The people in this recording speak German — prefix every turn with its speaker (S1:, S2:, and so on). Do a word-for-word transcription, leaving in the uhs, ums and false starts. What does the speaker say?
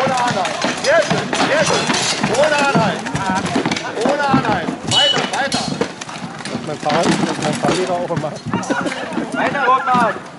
S1: Ohne Anhalt. Sehr schön, sehr schön. Ohne Anhalt. Ohne Anhalt. Weiter, weiter.
S2: Das ist mein Fahrrad, das ist mein Fahrlehrer auch immer.
S1: Weiter, Rotmann.